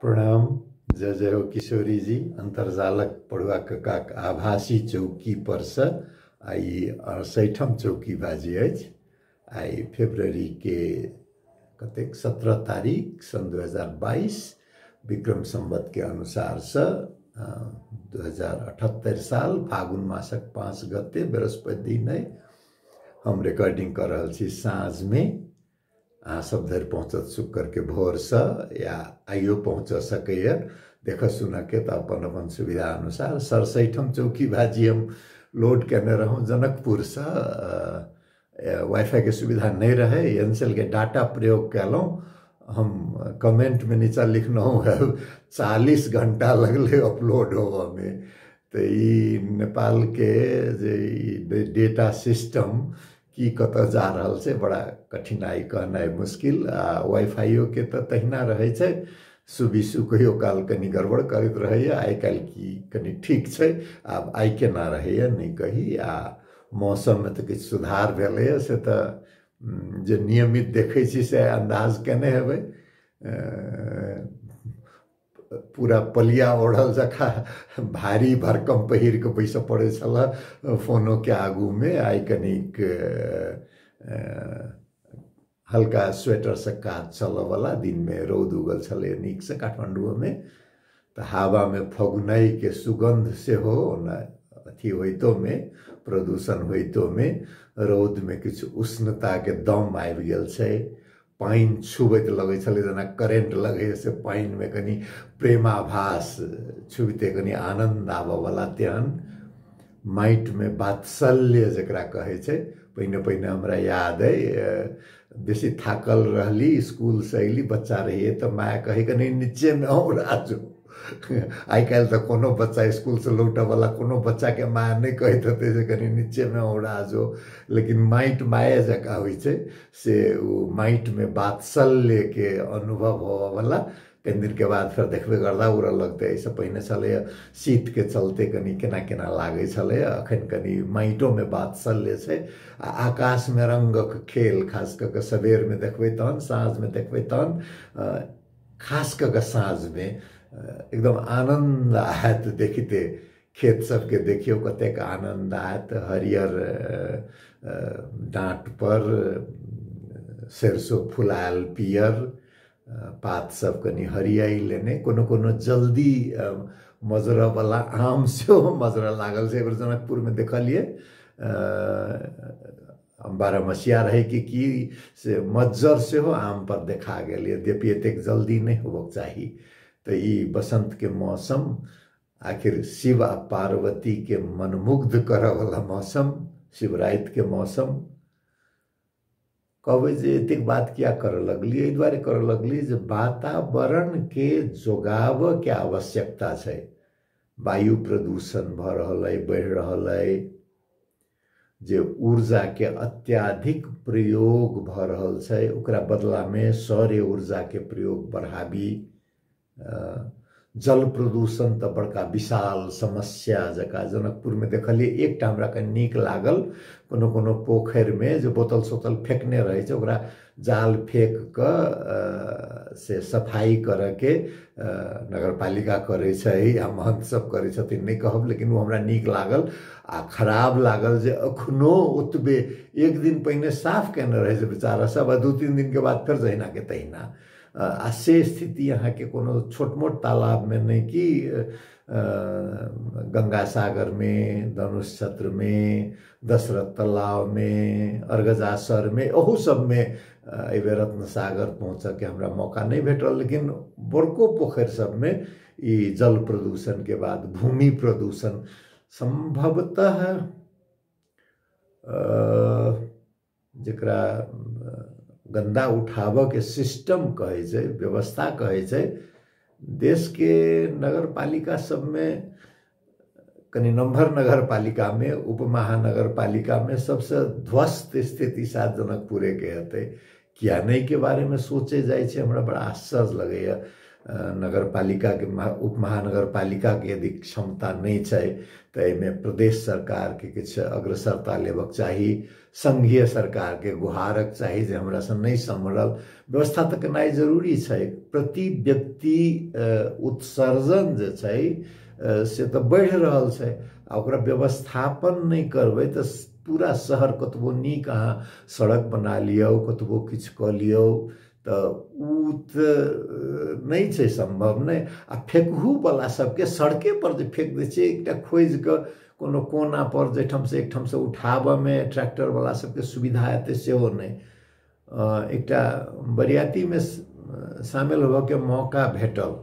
प्रणाम। जय जय हो किशोरी जी। अंतर्जालक पढ़ुआ ककाक आभासी चौकी पर से आई 68 चौकी बाजी अछि। आई फरवरी के कतेक 17 तारीख सन 2022 विक्रम संवत के अनुसार से 2078 साल फागुन मासक 5 गते बृहस्पति दिन हम रिकॉर्डिंग कर रहा छी साँझ में। सब धरि पहुँचत शुक्र के भोर से या आइयो पहुँच सके देख सुन के तो अपन अपन सुविधा अनुसार 67 चौकी भाजी हम लोड करने रहूँ जनकपुर से। वाईफाई के सुविधा नहीं रहे, एयरसेल के डाटा प्रयोग कैलों। हम कमेंट में नीचा लिखना है 40 घंटा लगले अपलोड होवा में। तो ये नेपाल के जे डेटा सिस्टम की कत जा रहा से बड़ा कठिनाई कहना मुश्किल। वाईफाइयो के तो तहिना रहे छे, सुबिसु कहियो काल कनी गड़बड़ करत रहे। आई काल की कनी ठीक छे, आब आई के ना रहे नहीं कही। मौसम में तो किछ सुधार भेले से तो जे नियमित देखे छी से अंदाज केने हेबे। पूरा पलिया ओढ़ल जखा भारी भरकम पहिर के बैस पड़े छल फोनो के आगू में। आई कनिक हल्का स्वेटर से काज चल वाला। दिन में रौद उगल छले नीक से काठमांडू में। तो हवा में फगुनाई के सुगंध से हो न अथी होइतो में, प्रदूषण होइतो में, रौद में किछ उष्णता के दम आबि गेल छे। पाइन छुबैत लगे छले जना करेंट लगे से पाइन में कनी प्रेमाभास छुबते कनी आनंद आबे वाला। त्यान माइट में वात्सल्य जकरा कहे छे। पहिने पहिने हमरा याद है बेसी थाकल रहली, स्कूल से अली, बच्चा रहिए तो माया कहे कनी नीचे में राजो। आई काल तो कोनो बच्चा स्कूल से लौटे वाला कोनो बच्चा के माया नहीं कहते थे जे कनी नीचे में ओढ़ा जो। लेकिन माइट माया जका हुई छे से वो माइट में वात्सल्य के अनुभव होवा वाला। कई दिन के बाद फिर देखबे गर्दा उड़ लगते। ऐसे पहिने चले शीत के चलते कनी केना केना लागे छले। अखन कनी माइटो में वात्सल्य छे। आकाश में रंगक खेल खास करके सबेर में देखबे तहन, साँझ में देखबे तहन, खास करके साँझ में एकदम आनंद आयत देखते। खेत सबके देखियो कतेक आनंद आयत। हरियर डाँट पर सरसों फुलायल पियर, पात सब कनी हरियाई लेने। कोनो कोनो जल्दी मजरा वाला आम से मजरा लागल से। जनकपुर में देखलिए 12 मसीहा रहे कि से मज्जर से हो आम पर देखा गया। यद्यपि एतेक जल्दी नहीं होबक चाहिए। तो ये बसंत के मौसम, आखिर शिव आ पार्वती के मनमुग्ध करे वाला मौसम, शिवरात के मौसम। कहे जे एतेक बात क्या कर लगली? एहि दुआरे कर लगली जे वातावरण के जोगाव के आवश्यकता है। वायु प्रदूषण भ रहल है, बढ़ रहल है। जे ऊर्जा के अत्याधिक प्रयोग भ रहल है, ओकरा बदला में सौर्य ऊर्जा के प्रयोग बढ़ाबी। जल प्रदूषण तो बड़का विशाल समस्या जका जनकपुर में देखलिए। एक हमरा के नीक लागल, कोनो कोनो पोखर में जो बोतल सोतल फेंकने रहे छे ओकरा जाल फेंक के से सफाई करे के नगर पालिका करे छे या महंत सब करे छथिन नहीं कहब, लेकिन वो हमरा नीक लागल। आ खराब लागल जे अखनो ओतबे एक दिन पहिने साफ केने रहे छे बेचारा सब, 2-3 दिन के बाद फिर जहिना के तहिना। से स्थिति यहाँ के कोनो छोट मोट तालाब में नहीं कि गंगा सागर में, धनुष छत्र में, दशरथ तालाब में, अर्गजासर में, ओहू सब में एबे रत्न सागर पहुँच के हमरा मौका नहीं भेटल। लेकिन बड़को पोखर सब में ये जल प्रदूषण के बाद भूमि प्रदूषण संभवतः जकरा गंदा उठाव के सिस्टम कहे छे, व्यवस्था कहे छे। देश के नगर पालिका सब में कनी नंबर नगर पालिका में, उप महानगर पालिका में सबसे ध्वस्त स्थिति शायद जनकपुरे के हते। किया नहीं के बारे में सोचे जाए छे हमरा बड़ा आश्चर्य लगे। नगरपालिका के उपमहानगरपालिका के यदि क्षमता नहीं छै तो एहिमे प्रदेश सरकार के किछु अग्रसरता लेबक चाही, संघीय सरकार के गुहारक चाही जे हमरा से नहीं संभरल। व्यवस्था तो केनाइ जरूरी छै, प्रति व्यक्ति उत्सर्जन जे छै से तो बढ़ि रहल छै, ओकरा व्यवस्थापन नहीं करबै तो पूरा शहर कतबो नीक अहाँ सड़क बना लियो, कतबो किछु क लियो तो उ तो नहीं छै संभव नहीं। आ फेकहू वाला सबके सड़के पर जे फेक दै छै, एकटा खोज के कोनो कोना पर जेठम से एकठम से उठाबऽ में ट्रैक्टर वाला सबके सुविधा हेतै सेहो नहीं। एकटा बरियाती में शामिल होबऽ के मौका भेटल,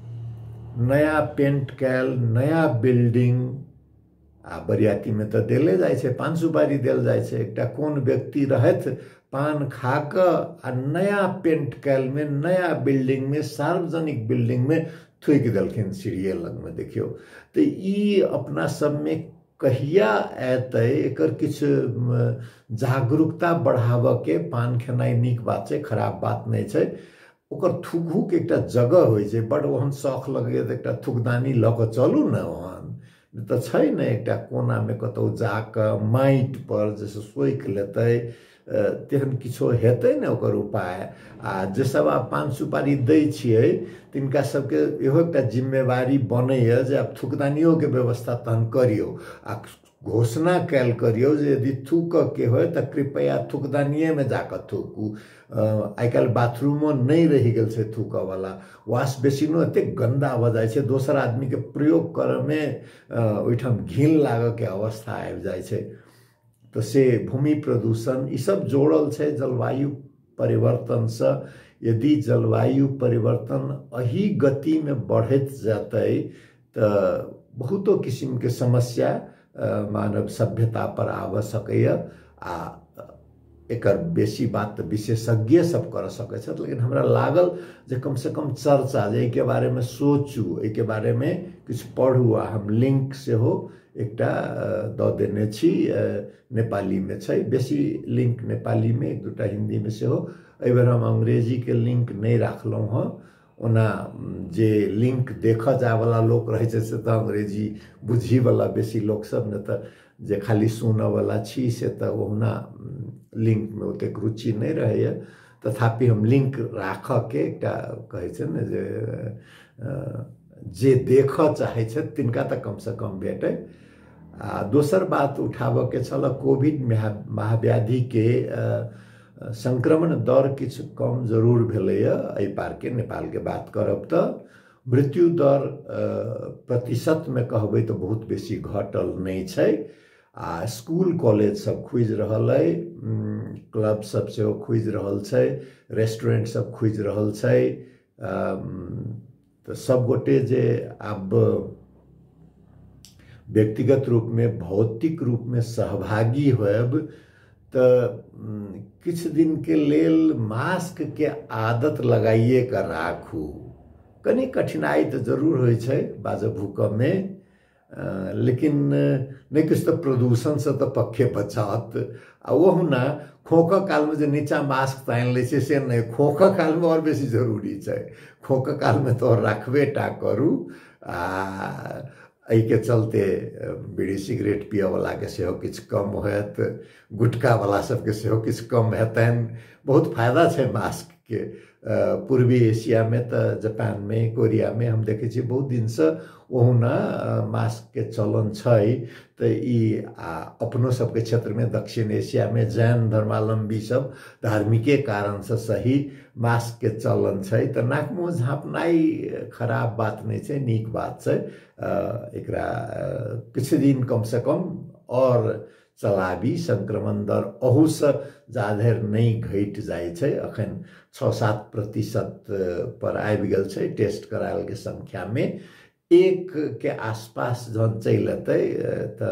नया पेंट कैल नया बिल्डिंग आ बरियाती में तो देले जाय छै, पान सुपारी देल जाय छै। एकटा कोन व्यक्ति रहत पान खा क आ नया पेंट कैल में नया बिल्डिंग में सार्वजनिक बिल्डिंग में थूक देलखिन सीढ़िए लग में, देखियो। तो ई अपना सब में कहिया एतै, एकर किछु जागरूकता बढ़ाबऽ के। पान खेनाइ नीक बात छै, खराब बात नहीं छै, ओकर थूकू के एकटा जगह होइ छै। बड़ ओहन शौख लगैए तऽ एकटा थूकदानी लऽ कऽ चलू ने, ओहन तऽ छै ने एकटा कोना में कतौ जाकऽ माटि पर जैसे सोखि लेतै, तेहन किछो हेतै ने ओकर उपाय। आ जे सब आब पान सुपारी दै छियै तिनका सबके इहो एकटा जिम्मेवारी बनैए जे आब थूकदानियों के व्यवस्था तहन करियो, आ घोषणा कैल करियो जे यदि थूकऽ के होय तऽ कृपया थूकदानिये में जाकऽ थूकू। आइ काल्हि बाथरूमो नहीं रहि गेल छै थूकऽ वाला, वाश बेसिनो एते गंदा भऽ जाइ छै, दोसर आदमी के प्रयोग करऽ में ओहिठाम घिन लागऽ के अवस्था आबि जाइ छै। तो से भूमि प्रदूषण ई सब जोड़ल छै जलवायु परिवर्तन से। यदि जलवायु परिवर्तन अही गति में बढ़त जाते तो बहुतो किस्म के समस्या मानव सभ्यता पर आब सकैया। आ एकर बेसी बात तो विशेषज्ञ सब कर सकै छथि, लेकिन हमरा लागल जे कम से कम चर्चा, जे के बारे में सोचू, के बारे में किछ पढ़ू। आ हम लिंक से हो एकटा दऽ देने छी, नेपाली में छै, बेसी लिंक नेपाली में, एक दूटा हिंदी में से हो। एहि बेर हम अंग्रेजी के लिंक नहीं राखलहुँ हँ, ओना जे लिंक देखऽ जाय वाला लोक रहे छै से तो अंग्रेजी बुझी वाला बेसी लोक सब, ने तो जे खाली सुनऽ वाला छी से तो ओहुना लिंक में ओतेक रुचि नहीं रहैए। तथापि हम लिंक राखऽ के एकटा कहै छै ने जे देखऽ चाहै छै तिनका तऽ कम से कम भेटै। आ दोसर बात उठाबऽ के छल, कोविड महाव्याधि के संक्रमण दर किछु कम जरूर भेलैए एहि पार के नेपाल के बात करब तऽ। मृत्यु दर प्रतिशत में कहबै तऽ बहुत बेसी घटल नहीं छै। आ स्कूल कॉलेज सब खुजि रहल है, क्लब सब सेहो खुजि रहल छै, रेस्टोरेंट सब खुजि रहल छै। तो सब गोटे जे आब व्यक्तिगत रूप में भौतिक रूप में सहभागी होब तो किछ दिन के लेल मास्क के आदत लगाइए कर राखू। कनी कठिनाई तो जरूर होइ छै बाजऽ भूकऽ में, लेकिन नहीं किछ तो प्रदूषण से तो पक्के बचात। आ ओहुना खोखऽ काल में जो नीचा मास्क तानि लै छै से नहीं, खोखऽ काल में और बेसी जरूरी छै। खोखऽ काल में तो रखबे टा करू। आ एहि के चलते बीड़ी सिगरेट पिय वाला के सेहो किछु कम होयत, गुटखा वाला सबके सेहो किछु कम हेतनि। बहुत फायदा छै मास्क के। पूर्वी एशिया में तो जापान में, कोरिया में हम देखे छी बहुत दिन से ओहुना मास्क के चलन छै। तो ई अपनो सबके क्षेत्र में दक्षिण एशिया में जैन धर्मावलंबी सब धार्मिके कारण से सही मास्क के चलन छै। तो नाक मुँह झाँपनाइ खराब बात नहीं छै, नीक बात छै। एकरा किछु दिन कम से कम और चलाबी, संक्रमण दर अहू से ज्यादा नहीं घटि जाइ छै। अखन 6-7% पर आबि गेल छै टेस्ट करायल के संख्या में। 1 के आसपास जहन चलि एतै तो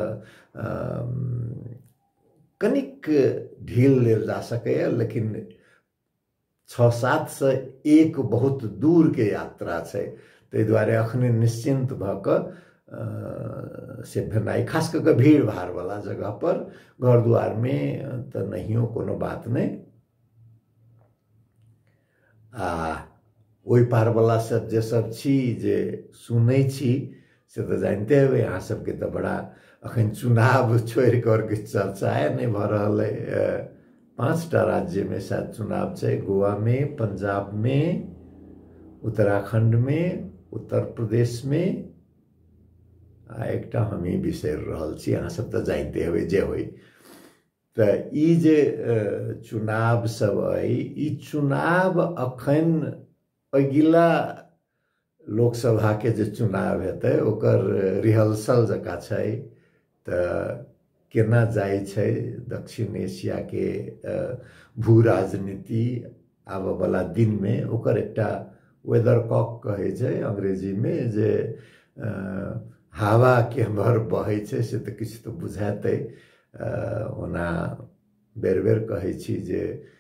कनिक ढील लेल जा सकैए, लेकिन 6-7 से 1 बहुत दूर के यात्रा छै। ताहि दुआरे अखने निश्चिंत भऽ कऽ से भेनाइ, खास कऽ भीड़ भाड़ वाला जगह पर, घर दुआर में तो नहियो कोनो बात नहीं। आ ओहि पार वाला सब जे सब छी जे सुनै छी से तो जानते हेबै अहाँ सबके तो बड़ा अखन चुनाव छोड़ करके चर्चा नहीं भ रहल है। 5टा राज्य में शायद चुनाव है, गोवा में, पंजाब में, उत्तराखंड में, उत्तर प्रदेश में, एकटा हमी बिसर रहल छी, अहाँ सब तो जानते हेबै जे होई। तो ई जे चुनाव सब है, ई चुनाव अखन अगिला लोकसभा के जे चुनाव हेतै ओकर रिहर्सल जका छै। तो केना जाय छै दक्षिण एशिया के भू राजनीति आबे वाला दिन में, ओकर एकटा वेदर कॉक कहे छै अंग्रेजी में, जे हवा केम्हर बहे छै से तो किछु तो बुझाते। ओना बेर बेर कहे छी जे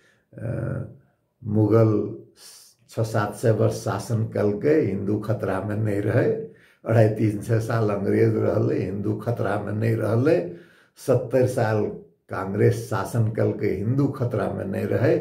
मुगल 600-700 वर्ष शासन कलके, हिंदू खतरा में नहीं रहे। 250-300 साल अंग्रेज रहले, हिंदू खतरा में नहीं रहले। 70 साल कांग्रेस शासन कलके, हिंदू खतरा में नहीं रहे।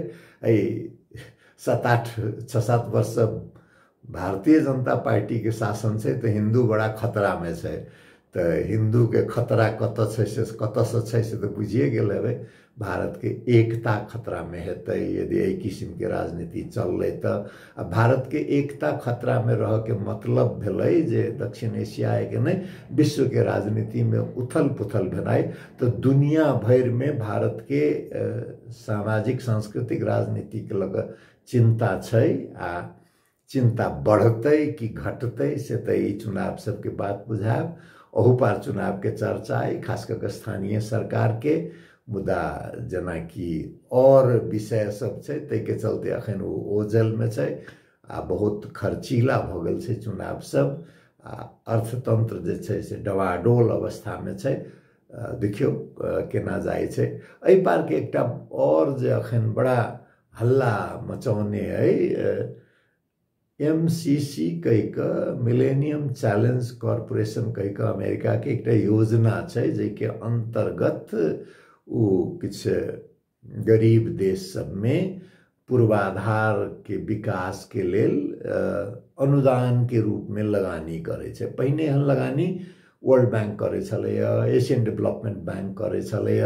6-7 वर्ष भारतीय जनता पार्टी के शासन से तो हिंदू बड़ा खतरा में है। तो हिंदू के खतरा कत से तो बुझिए गेल हेबै। भारत के एकता खतरा में हेतै यदि एहि किस्म के राजनीति चललै तो। भारत के एकता खतरा में रह के मतलब भेलै जे दक्षिण एशिया के नहीं, विश्व के राजनीति में उथल पुथल भेनाइ। तो दुनिया भर में भारत के सामाजिक सांस्कृतिक राजनीति के लग चिंता छै। आ चिंता बढ़ते कि घटते से तो ई चुनाव सबके बात बुझाब। ओहू पार चुनाव के चर्चा है, खास करके स्थानीय सरकार के मुद्दा जना कि और विषय सब छै, तै के चलते अखन वो ओझल में छै। आ बहुत खर्चीला भ गेल छै चुनाव सब। आ अर्थतंत्र जे छै से डवाडोल अवस्था में छै। देखियो केना जाय छै। एहि पार के एकटा और जे अखन बड़ा हल्ला मचौने है, MCC कहिक, मिलेनियम चैलेंज कॉर्पोरेशन कहिक अमेरिका के एक योजना छै, जेके अंतर्गत वो किछ गरीब देश सब में पूर्वाधार के विकास के लेल अनुदान के रूप में लगानी करे छै। पहिने हन लगानी वर्ल्ड बैंक करे छलै, एशियन डेवलपमेंट बैंक करे छलै।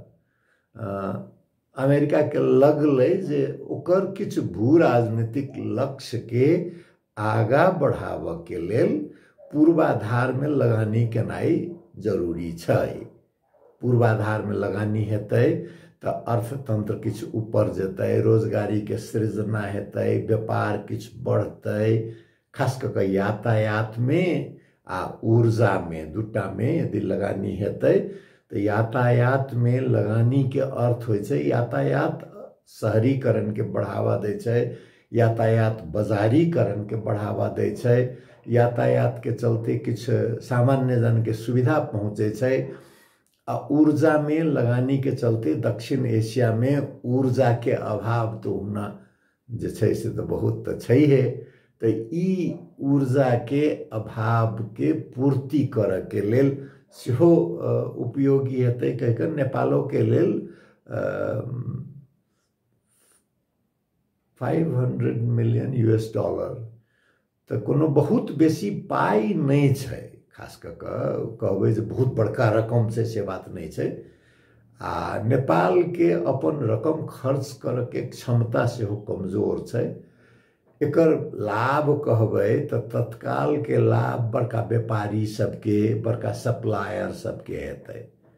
अमेरिका के लगलै जे ओकर किछ भू राजनीतिक लक्ष्य के आगा बढ़ावा के लेल पूर्वाधार में लगानी केनाई जरूरी छै। पूर्वाधार में लगानी हेतै तो अर्थतंत्र किछ ऊपर जेतै, रोजगारी के सृजना हेतै, व्यापार किछ बढ़तै। खास करके यातायात में आ ऊर्जा में, दुटा में यदि लगानी हेतै तो यातायात में लगानी के अर्थ होय छै यातायात शहरीकरण के बढ़ावा दै छै, यातायात बाजारीकरण के बढ़ावा दै छै, यातायात के चलते किछ सामान्य जन के सुविधा पहुँचे छै। आ ऊर्जा में लगानी के चलते दक्षिण एशिया में ऊर्जा के अभाव तो होना जे छै से तो बहुत तो छै है। तो ई ऊर्जा के अभाव के पूर्ति करे के लेल सेहो उपयोगी हेतै। कहिके नेपालो के लेल $500 मिलियन तो कोनो बहुत बेसी पाई नहीं छै। खास करके कहबै जे बहुत बड़का रकम छै से बात नहीं छै। आ नेपाल के अपन रकम खर्च करे के क्षमता सेहो कमजोर छै। एकर लाभ कहबै तो तत्काल के लाभ बड़का व्यापारी सबके, बड़का सप्लायर सबके हेतै।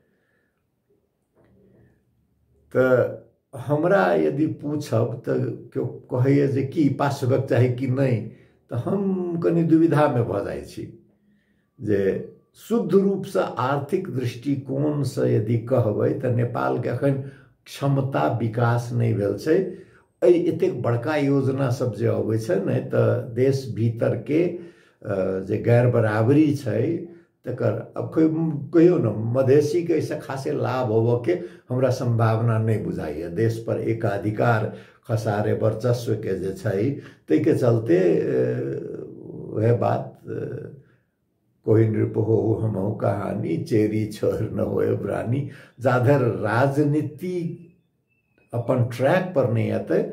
तो हमरा यदि पूछब तो क्यों कहे जे कि पास हेबाक चाही कि नहीं, तो हम कनी दुविधा में भ जाय छी। जे शुद्ध रूप से आर्थिक दृष्टिकोण से यदि कहबै तो नेपाल के अखन क्षमता विकास नहीं भेल छै। एतेक बड़का योजना सब जे अबै छै ने, तो देश भीतर के जे गैर बराबरी छै तकर अब कहियो न मधेसी के ऐसा खासे लाभ होबो के हमरा संभावना नहीं बुझाइए। देश पर एकाधिकार खसारे वर्चस्व के जे छै, तै के चलते वह बात कोई नृप हो हमहु कहानी, चेरी छोर न होए प्राणी। जाधर राजनीति अपन ट्रैक पर नहीं आते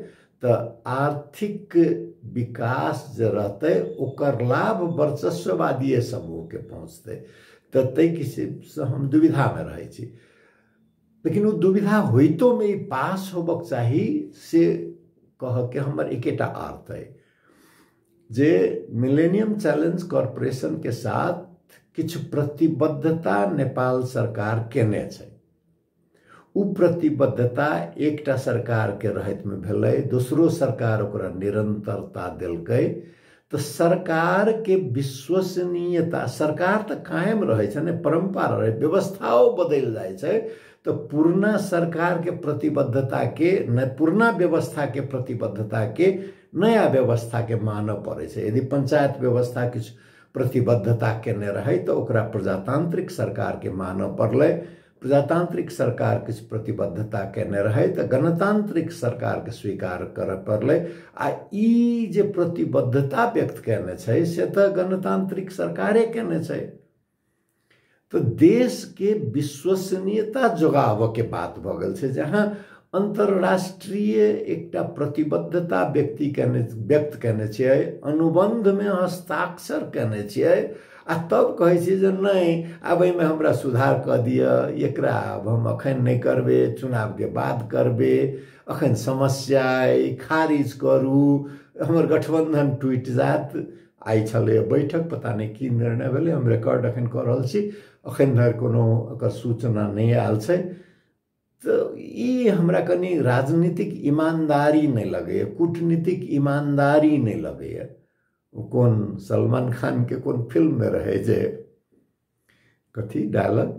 तो आर्थिक विकास जो रहते ओकर लाभ वर्चस्ववादी समूह के पहुँचते, तो तै किसिम से हम दुविधा में रहे छी। लेकिन वो दुविधा होइतो में पास होबक चाही से कह के हमर एकेटा अर्थ है जे मिलेनियम चैलेंज कॉर्पोरेशन के साथ किछु प्रतिबद्धता नेपाल सरकार केने छै। उ प्रतिबद्धता एकटा सरकार के रहत में भेलै, दोसरो सरकार ओकरा निरंतरता देलकै, तो सरकार के विश्वसनीयता, सरकार तो कायम रहे छै ने, परंपरा रहे, व्यवस्थाओं बदल जाए छै, तो पुरना सरकार के प्रतिबद्धता के न पुरना व्यवस्था के प्रतिबद्धता के नया व्यवस्था के मानव पड़े छै। यदि पंचायत व्यवस्था किछु प्रतिबद्धता केने रहे तो ओकरा प्रजातांत्रिक सरकार के मानव पड़ले, प्रजातांत्रिक सरकार किछु प्रतिबद्धता केने रहे तो गणतांत्रिक सरकार के स्वीकार कर पड़ले। आ ई जे प्रतिबद्धता व्यक्त केने छै से तो गणतांत्रिक सरकारे केने छै। तो देश के विश्वसनीयता जोगाव के बात भ गेल छै, जहाँ अंतरराष्ट्रीय एकटा प्रतिबद्धता व्यक्त केने छियै, अनुबंध में हस्ताक्षर केने छियै, आ तब कहे छी जे नहीं आब में हमरा सुधार क दिया, एकरा अब हम अखन नहीं करबे, चुनाव के बाद करबे, अखन समस्या खारिज करू, हमर गठबंधन टूट जात। आई छले बैठक, पता नहीं की निर्णय भेले, हम रिकॉर्ड अखन कर रहल छी, अखन धरि कोनो एकर सूचना नहीं आयल छै। तो ई हमरा कनी राजनीतिक ईमानदारी नहीं लगे, कूटनीतिक ईमानदारी नहीं लगे। कौन सलमान खान के कौन फिल्म में रहे जे कथी डायलॉग,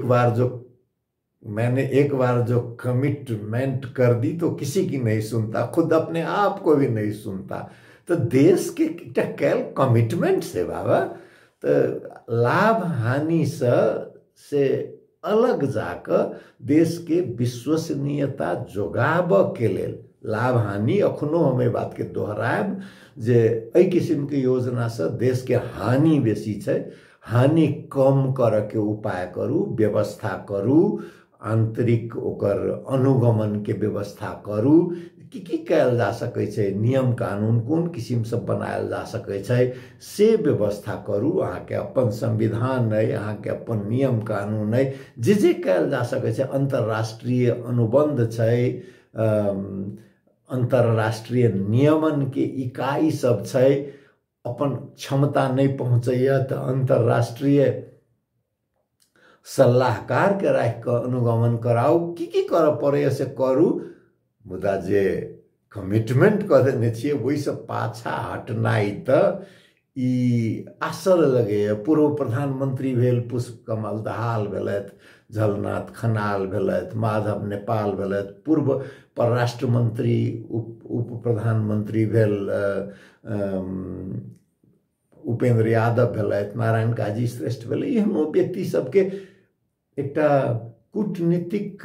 मैंने एक बार जो कमिटमेंट कर दी तो किसी की नहीं सुनता, खुद अपने आप को भी नहीं सुनता। तो देश के कैल कमिटमेंट से बाबा, तो लाभ हानि से अलग जाकर देश के विश्वसनीयता जोगाब के लेल लाभ हानि अखनो हमें बात के दोहराएब जे एहि किस्म के योजना से देश के हानि बेसी छै, हानि कम कर के उपाय करू, व्यवस्था करू, आंतरिक ओकर अनुगमन के व्यवस्था करू, की कैल जा सकै छै, नियम कानून कोन किस्म से बनायल जा सकै छै से व्यवस्था करू। अहाँ के अपन संविधान है, अहाँ के अपन नियम कानून है, जे कैल जा सकै छै, अंतरराष्ट्रीय अनुबंध छै, अंतरराष्ट्रीय नियमन के इकाई सब छै, अपन क्षमता नहीं पहुँचैया तो अंतरराष्ट्रीय सलाहकार के राख के अनुगमन कराऊ, की कर पड़े से करू। मुदा जे कमिटमेंट कर देने छिए वही सब पाछा हटनाई तो ई आसर लगे। पूर्व प्रधानमंत्री भेल पुष्प कमल दहाल भेलथि, झलनाथ खनाल भेलथि, माधव नेपाल भेलथि, पूर्व परराष्ट्र मंत्री उप प्रधानमंत्री भेल उपेंद्र यादव भेलथि, नारायण काजी श्रेष्ठ भेल, एहनो व्यक्ति सबके एकटा कूटनीतिक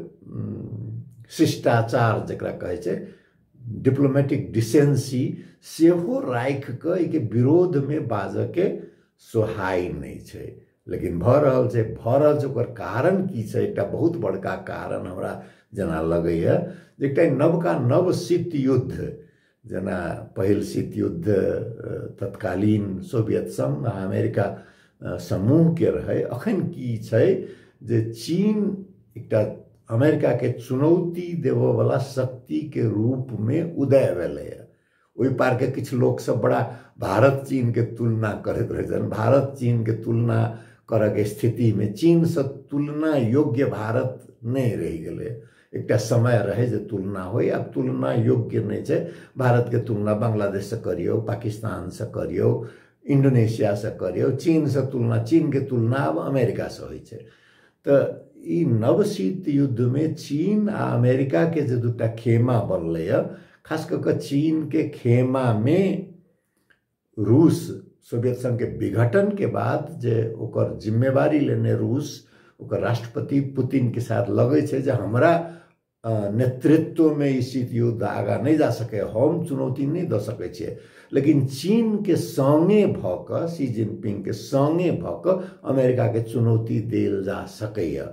शिष्टाचार जकरा कहे छै, डिप्लोमेटिक डिसेंसी सेहो राख के विरोध में बाजऽ के सोहाई नहीं छै। लेकिन भ रहल छै ओकर कारण की छै, एकटा बहुत बड़का कारण हमरा जना लगैया जे एकटा नवका नव शीत युद्ध, जना पहिल शीत युद्ध तत्कालीन सोवियत संघ आ अमेरिका समूह के रहे, अखन की छै जे चीन एकटा अमेरिका के चुनौती देवो वाला शक्ति के रूप में उदय भेलै। ओहि पार के किछ लोग सब बड़ा भारत चीन के तुलना करैत रहे छन, भारत चीन के तुलना करऽ के स्थिति में चीन से तुलना योग्य भारत नहीं रह गेलै। एकटा समय रहे जे तुलना होय, अब तुलना योग्य नहीं छै। भारत के तुलना बांग्लादेश से करियो, पाकिस्तान से करियो, इंडोनेशिया से करियो, चीन से तुलना, चीन के तुलना अब अमेरिका से होय छै। तो ई नव शीत युद्ध में चीन आ अमेरिका के जे दूटा खेमा बनलै, खास करके चीन के खेमा में रूस सोवियत संघ के विघटन के बाद जे ओकर जिम्मेवारी लेने रूस, ओकर राष्ट्रपति पुतिन के साथ लगे छै जे हमरा नेतृत्व में ई शीत युद्ध आगा नहीं जा सके, हम चुनौती नहीं दे सकै छियै। लेकिन चीन के संगे भ क, शी जिनपिंग के संगे भ क अमेरिका के चुनौती देल जा सकैया।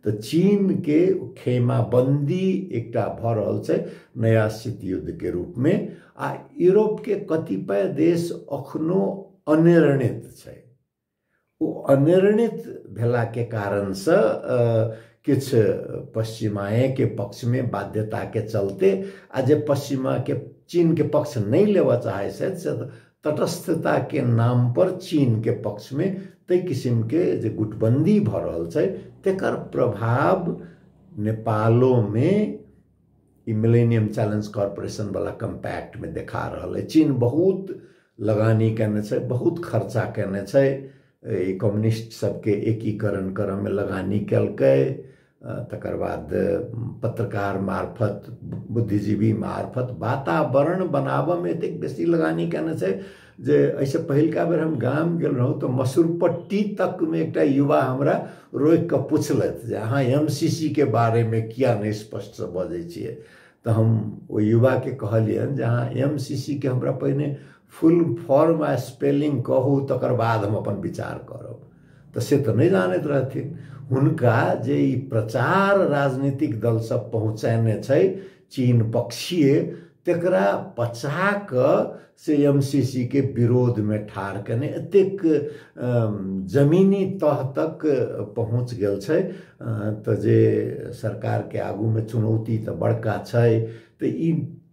तो चीन के खेमाबंदी एकटा भऽ रहल छै नया शीत युद्ध के रूप में। आ यूरोप के कतिपय देश अखनो अनिर्णित छै। ओ अनिर्णित भेला के कारण से किछ पश्चिमाए के पक्ष में बाध्यता के चलते आ जे पश्चिमा के चीन के पक्ष नहीं लेवा चाहे से तटस्थता के नाम पर चीन के पक्ष में तै किसिम के जे गुटबंदी भ रहल छै तेकर प्रभाव नेपालो में मिलेनियम चैलेंज कॉर्पोरेशन वाला कम्पैक्ट में देखा रहल है। चीन बहुत लगानी करने छै, बहुत खर्चा करने छै, कम्युनिस्ट सबके एकीकरण कर में लगानी कलकै, तकर बाद पत्रकार मार्फत बुद्धिजीवी मार्फत वातावरण बनाब में एतेक बेसी लगानी करने छै जे ऐसे पहिलका बेर हम गाम गेल रहूँ तो मसूरपट्टी तक में एक युवा हमरा रोक के पूछलत जे अहाँ एमसीसी के बारे में किया नहीं स्पष्ट से बजै छियै। तो हम वो युवा के कहलियन जे अहाँ एमसीसी के हमरा पहिने फुल फॉर्म आ स्पेलिंग कहू तकर बाद हम अपन विचार करब। तो से तो नहीं जानत रहथिन। हुनका जे ई प्रचार राजनीतिक दल सब पहुँचाने छै चीन पक्षीय तेकरा पचा क से एमसीसी के विरोध में ठार करने एतेक जमीनी तह तक पहुँच गेल छै। तो जे सरकार के आगू में चुनौती तो बड़का छै। तो ई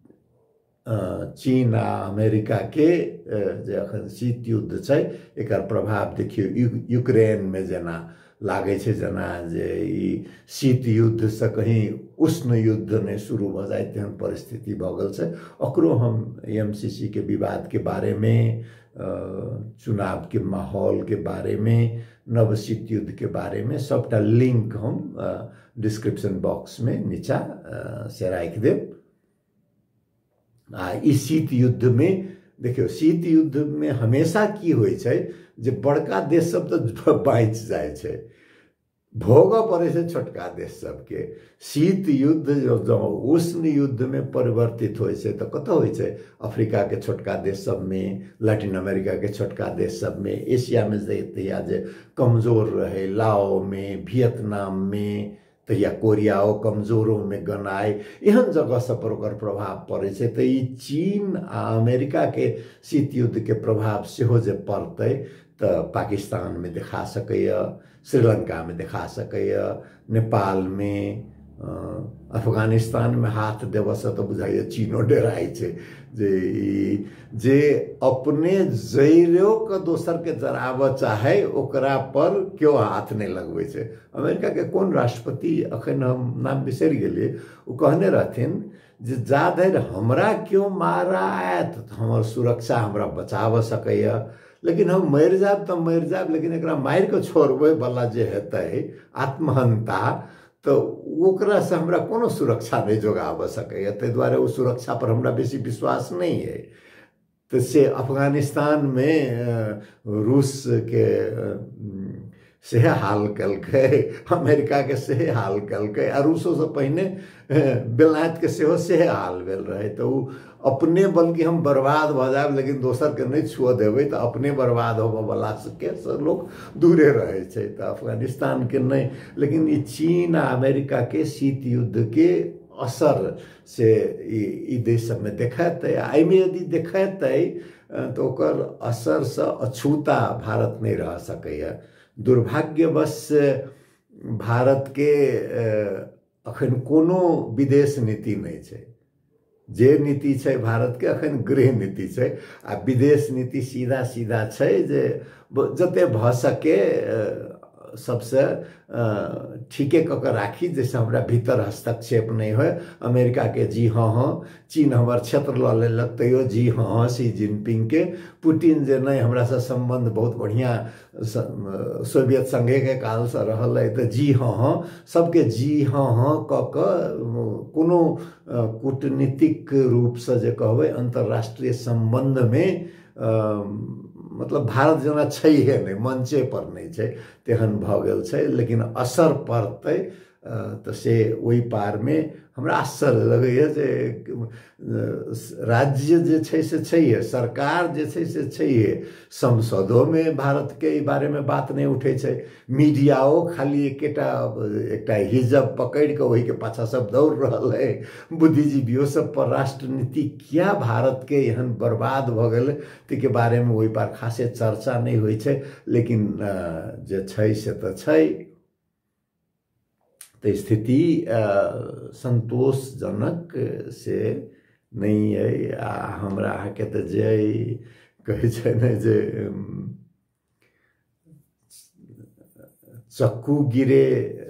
चीन आ अमेरिका के जे अखन शीत युद्ध छै एकर प्रभाव देखियो यूक्रेन में जेना लागे छै जेना जे ई शीत युद्ध से कहीं उष्ण युद्ध ने शुरू भ जाए तेहन परिस्थिति भ गेल छै। ओकरो हम एमसीसी के विवाद के बारे में, चुनाव के माहौल के बारे में, नव शीत युद्ध के बारे में सबटा लिंक हम डिस्क्रिप्शन बॉक्स में नीचा से राख देब। ई शीत युद्ध में देखियो शीत युद्ध में हमेशा की होय छै जे बड़का देश सब तो बाँच जाए छै, भोग पड़े छै छोटका देश सबके। शीत युद्ध जो उष्ण युद्ध में परिवर्तित होय छै तो कत होय छै अफ्रीका के छोटका देश सब में, लैटिन अमेरिका के छोटका देश सब में, एशिया में तहिया जे कमजोर रहे लाओ में, वियतनाम में, तहिया कोरियाओ कमजोरों में गनाए एहन जगह सब पर ओकर प्रभाव पड़े छै। तो ई चीन आ अमेरिका के शीत युद्ध के प्रभाव सेहो जे पड़तै तो पाकिस्तान में देखा सकैया, श्रीलंका में देखा सकैया, नेपाल में, अफगानिस्तान में हाथ देव से तो बुझाइए चीनो डराई छै जे अपने जैरो के दोसर के जराब चाहे ओकरा पर क्यों हाथ नहीं लगवे छै। अमेरिका के कौन राष्ट्रपति अखन हम नाम बिसरि गेलिए, वो कहने रहथिन जे जा धरि हमरा क्यों मारा आयत हमर सुरक्षा हमरा बचाव सकैया, लेकिन हम मर जाब तो मर जाब, लेकिन एकरा मार के छोड़बे वाला जे हेतै आत्महंता तो ओकरा से हमरा कोनो सुरक्षा नहीं जोगाब सकैया। ताहि दुआरे वो सुरक्षा पर हमरा बेसी विश्वास नहीं है। तो से अफगानिस्तान में रूस के सेहे हाल कलकै, अमेरिका के सेहे हाल कलकै, आ रूसो से पहले बेलायत के सेहो सेहे हाल भेल रहे। तो अपने बल्कि हम बर्बाद भ जाब लेकिन दोसर के नहीं छुअ देबै तो अपने बर्बाद होबे वाला के लोग दूरे रहे छै। तो अफगानिस्तान के नहीं, लेकिन ई चीन आ अमेरिका के शीत युद्ध के असर से ई देश सब में देखेतै। एहि में यदि देखेतै तो ओकर असर से अछूता भारत नहीं रह सकैया। दुर्भाग्यवश भारत के अखन कोनो विदेश नीति नहीं छै। जे नीति छै भारत के अखन गृह नीति छै, आ विदेश नीति सीधा सीधा छै जे जते भ सके सबसे ठीके क के राखी जैसे हमरा भीतर हस्तक्षेप नहीं हो। अमेरिका के जी हाँ, चीन हमार क्षेत्र ल लेलक तैयो जी हाँ, शी जिनपिंग के, पुतिन जे नहीं हमरा से संबंध बहुत बढ़िया सोवियत संघे के काल से रहल है तो जी हाँ, सबके जी हाँ क कोनो कूटनीतिक रूप से जे कहबै अंतरराष्ट्रीय संबंध में मतलब भारत जना छैहे नहीं, मंचे पर नहीं छै तेहन भ गेल छै। लेकिन असर पड़तै तो से वही पार में हमरा आश्चर्य लगैए जे राज्य जे छै से छैहे, सरकार जे छै से छैहे, संसदों में भारत के बारे में बात नहीं उठे छै, मीडियाओ खाली एक हिजब पकड़ के वही के पाछा सब दौड़ रहल है, बुद्धिजीवियों सब पर राष्ट्र नीति क्या भारत के एहन बर्बाद भ गेल के बारे में वही पार खासे चर्चा नहीं होइ छै। लेकिन जे छै से त छै, तो स्थिति संतोषजनक से नहीं है। हमरा के तो जे कहे छै ने जे चक्कू गिरे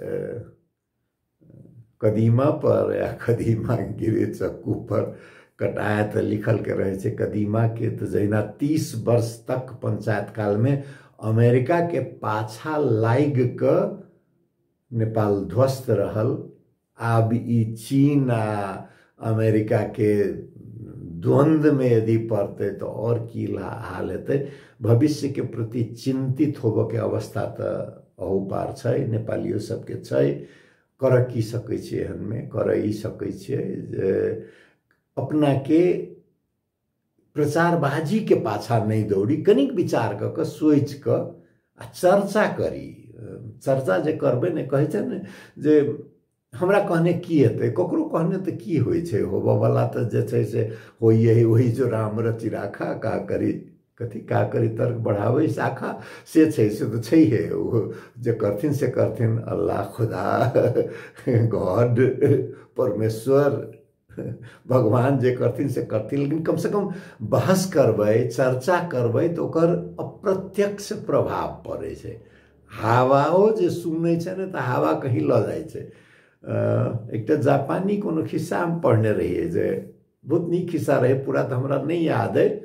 कदीमा पर या कदीमा गिरे चक्कू पर, कटाया तो लिखल के रहे छै कदीमा के। तो जहिना 30 वर्ष तक पंचायत काल में अमेरिका के पाछा लाग क नेपाल ध्वस्त रहल, अब ई चीन आ अमेरिका के द्वंद्व में यदि पड़ते तो और की हाल हेतै। भविष्य के प्रति चिंतित होबे के अवस्था तो अहू पार छै, नेपालियों सबके छै। कर की सकै छियै एहन में, कर ई सकै छियै जे अपना के प्रचारबाजी के पाछा नहीं दौड़ी, कनिक विचार क सोच क आ चर्चा करी। चर्चा जे करबे ने, कहे छै ने जे हमरा कहने की हेतै, ककरो कहने तो की होइ छै, होबे वाला तो जे छै से होइए वही जो राम रचि राखा, का करी कथी का करी तर्क बढ़ावे शाखा, से छै से तो छैहे। जे करथिन से करथिन, अल्लाह खुदा गॉड परमेश्वर भगवान जे करथिन से करथिन। लेकिन कम से कम बहस करबै, चर्चा करबै तो ओकर अप्रत्यक्ष प्रभाव पड़े छै। हावाओ जे सुनै छै ने, तो हावा कहीं ल जाए छै। एक जापानी कोनो खिस्सा हम पढ़ने रहिए जे बहुत नीक खिस्सा रहे, पूरा तो हमरा नहीं याद है।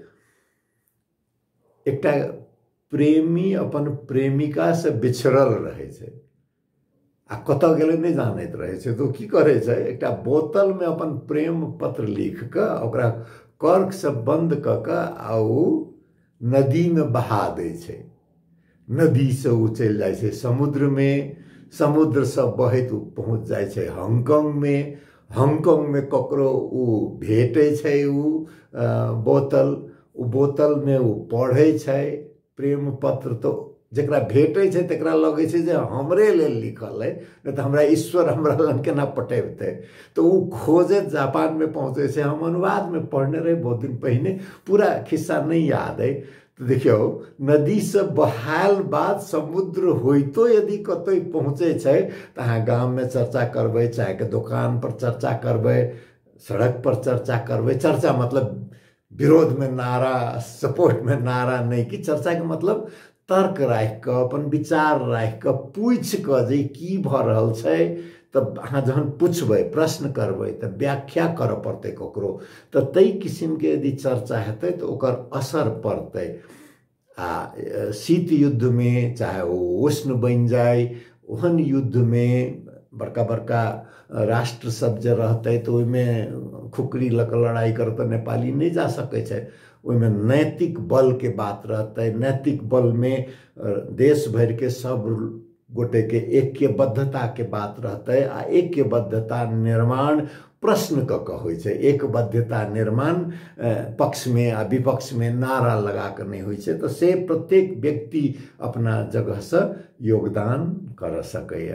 एक प्रेमी अपन प्रेमिका से बिछड़ल रहे छै आ कत गेले नहीं जानत रहे छै, तो की करे छै, एक बोतल में अपन प्रेम पत्र लिख के ओकरा कर्क से बंद क के आ नदी में बहा दे छै। नदी से उ चल जाए छै समुद्र में, समुद्र से बहत पहुँच जाए छै हांगकांग में, हांगकांग में ककरो उ भेटे छै बोतल, उ बोतल में उ पढ़े छै प्रेम पत्र। तो जकरा भेटे छै तकरा लगे छै जे हमरे लेल लिखल है, नहीं तो हमरा ईश्वर हमरा लग केना पटेबते। तो उ खोजे जापान में पहुँचे छै। हम अनुवाद में पढ़ने रहे बहुत दिन पहले, पूरा खिस्सा नहीं याद है। तो देखियो नदी से बहाल बाद समुद्र होइतो यदि कतई पहुँचे छै, तो अहाँ गाँव में चर्चा करबै, चाहे के दुकान पर चर्चा करबै, सड़क पर चर्चा करबै। चर्चा मतलब विरोध में नारा, सपोर्ट में नारा नहीं, कि चर्चा के मतलब तर्क राख के, अपन विचार राख के, पूछ के जे की भ रहल छै। तब अहाँ जहन पूछबै, प्रश्न करबै, तो व्याख्या कर पड़ते ककरो। तो तई किस्म के यदि चर्चा हेतै तो ओकर असर पड़तै। आ शीत युद्ध में चाहे वो उष्ण बन जाए, ओहन युद्ध में बड़का बड़का राष्ट्र सब जे रहते तो में खुकरी लक लड़ाई कर तो नेपाली नहीं जा सके छै। में नैतिक बल के बात रहते, नैतिक बल में देश भर के सब गोटे के ऐक्यबद्धता के बात रहते। आ ऐक्यबद्धता निर्माण प्रश्न क होइ छै, एकबद्धता निर्माण पक्ष में आ विपक्ष में नारा लगा कर नहीं होइ छै। तो से प्रत्येक व्यक्ति अपना जगह से योगदान कर सकैया।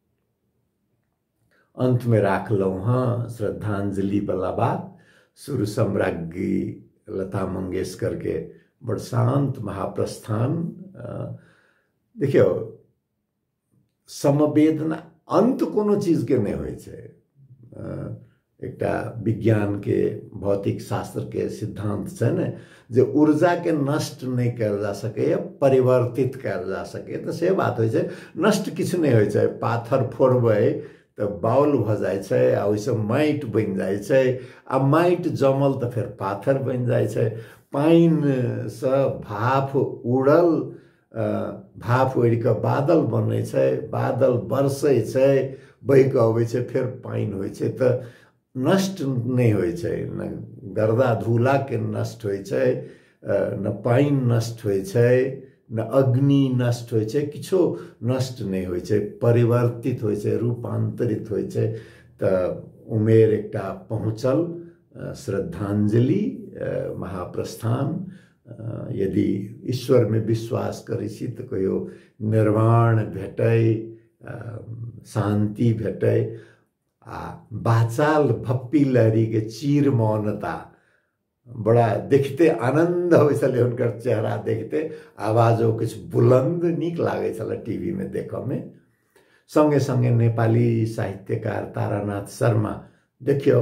अंत में राखलहुँ हाँ श्रद्धांजलि वाला बात, सुर सम्राज्ञी लता मंगेशकर के बड़ शांत महाप्रस्थान। देखियो समवेदना अंत कोनो चीज के नहीं होइ छै। एकटा विज्ञान के भौतिक शास्त्र के सिद्धांत छै ने, जे ऊर्जा के नष्ट नहीं कयल जा सके या परिवर्तित कयल जा सके। तो से बात होइ छै, नष्ट किछु नहीं होइ छै। पाथर फोड़बै तो बाउल भ जाए छै, आ ओइसे माटि बन जाए छै, आ माटि जमल तो फिर पाथर बन जाए छै। पानि से भाप उड़ल, भाप उड़ के बादल बनै छै, बादल बरसै छै, बहि के अबै छै, फिर पानि होइ छै। तो नष्ट नहीं होइ छै, न गर्दा धूला के नष्ट होइ छै, न पानि नष्ट होइ छै, न अग्नि नष्ट होइ छै, किछो नष्ट नहीं होइ छै, परिवर्तित होइ छै, रूपांतरित होइ छै। तऽ उमेर एकटा पहुँचल, श्रद्धांजलि, महाप्रस्थान। यदि ईश्वर में विश्वास करै छी तऽ कहियो निर्वाण भेटै, शांति भेटै। आ बाचाल भप्पी लहरी के चीर मौनता बड़ा देखते आनंद होइ छलै, हुनकर चेहरा देखते। आवाजो किछु बुलंद नीक लागै छलै टीवी में देखऽ में। संगे संगे नेपाली साहित्यकार तारानाथ शर्मा, देखियो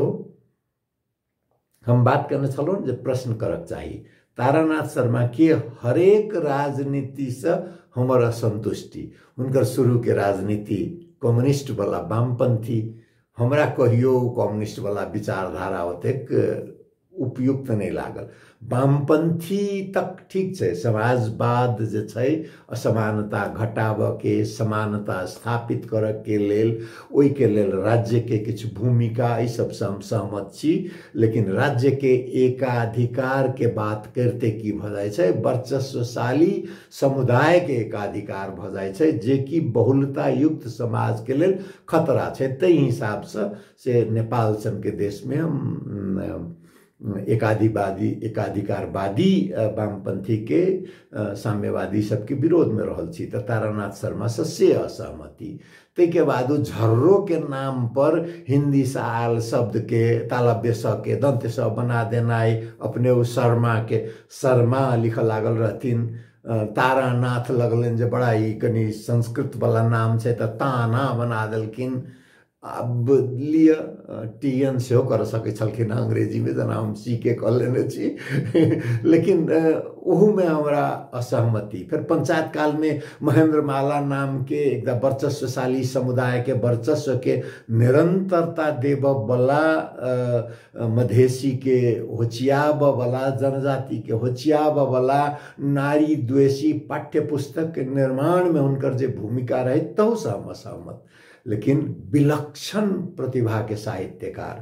हम बात करने छलौं जे प्रश्न करक चाही। तारानाथ शर्मा के हरेक राजनीति से हमर असंतुष्टि। हुनकर शुरू के राजनीति कम्युनिस्ट वाला, वामपंथी, हमरा कहियो कम्युनिस्ट वाला विचारधारा ओतेक उपयुक्त नहीं लागल। वामपंथी तक ठीक छै, समाजवाद जे छै असमानता घटाबऽ के, समानता स्थापित करऽ के लेल, ओइ के लेल राज्य के किछु भूमिका, ई सब से हम सहमत छी। लेकिन राज्य के एकाधिकार के बात करते की भ जाय छै, वर्चस्वशाली समुदाय के एकाधिकार भ जाय छै, जे कि बहुलता युक्त समाज के लेल खतरा छै। तै हिसाब से नेपाल सन के देश में हम एकाधिकारवादी वामपंथी के, साम्यवादी सबके विरोध में रहल छी। तो तारानाथ शर्मा से असहमति। ते के बाद झर्रो के नाम पर हिंदी से आयल शब्द के तालव्य स के दंत्य स बना देनाई, अपने उ शर्मा के शर्मा लिख लागल रहथिन। तारानाथ लगलन जे बड़ा ही कनी संस्कृत वाला नाम छै, तो ताना बना देलखिन। अब लिया टीएन से कर सके छलखिन अंग्रेजी में, जना हम सी के कह लेने छी। लेकिन ओहू में हमरा असहमति। फिर पंचायत काल में महेंद्र माला नाम के एकदम वर्चस्वशाली समुदाय के वर्चस्व के निरंतरता देव वाला, मधेसी के होचियाब वाला, जनजाति के होचियाब वाला, नारी द्वेषी पाठ्य पुस्तक के निर्माण में उनकर जे भूमिका रहे, तो से हम असहमत। लेकिन विलक्षण प्रतिभा के साहित्यकार,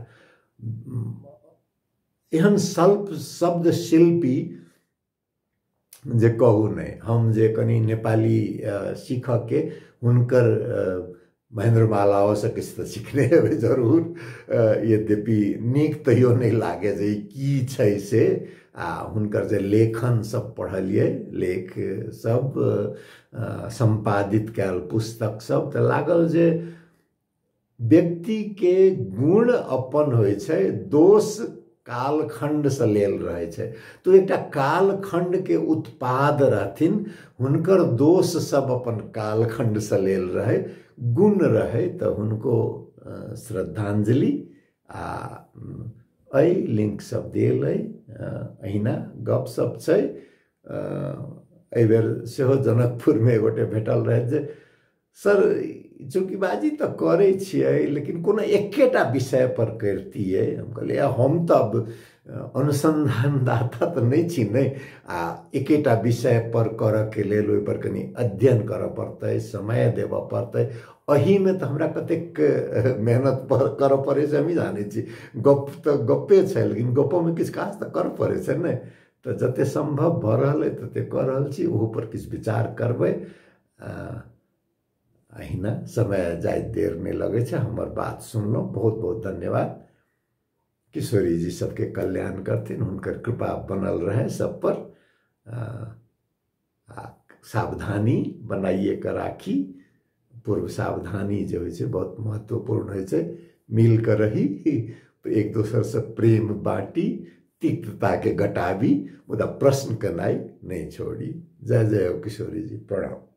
एहन शब्द शिल्पी जे कहू नहीं। हम जे कनी नेपाली सीख के हुनकर महेंद्र मालाओ से किछु तऽ सीखने हेबै जरूर, यद्यपि नीक तैयो नहीं लागे जे की छै से। हुनकर जे लेखन सब पढ़लिए, लेख सब संपादित कैल पुस्तक सब, तऽ लागल जे व्यक्ति के गुण अपन होइ छै, दोष कालखंड से लेल रहे छै। तो एकटा कालखंड के उत्पाद रहथिन, हुनकर दोष सब अपन कालखंड से लेल रहे, गुण रहे। तो हुनको श्रद्धांजलि आ लिंक सब देल है। अहिना गप सब छै। एहि बेर सेहो जनकपुर में एगोटे भेटल रहे जे सर चौकीबाजी तो करे छियै, लेकिन कोनो एकेटा विषय पर करतियै। हम कहलिए हम तो अब अनुसंधानदाता तो नहीं छी, नहीं एकेटा विषय पर करऽ के लेल ओहि पर कनी अध्ययन करऽ पड़तै, समय देबऽ पड़तै। अही में तो हमरा कतेक मेहनत करऽ पड़े छै, हम जाने छी। गप तो गपे छै, लेकिन गपो में किछु काज तो करऽ पड़े छै ने। तो जते संभव भ रहल है तते कर रहल छी, ओहो पर किछु विचार करबै। अहिना समय जाय देर नहीं लगे छै। हमर बात सुनलो, बहुत बहुत धन्यवाद। किशोरी जी सबके कल्याण करथिन, हुनकर कृपा बनल रहे सब पर। सावधानी बनाइए कर राखी। पूर्व सावधानी जो है बहुत महत्वपूर्ण है। मिल कर रही, एक दूसरे से प्रेम बांटी, तिक्तता के घटावी, मुदा प्रश्न करनाई नहीं छोड़ी। जय जय हो किशोरी जी, प्रणाम।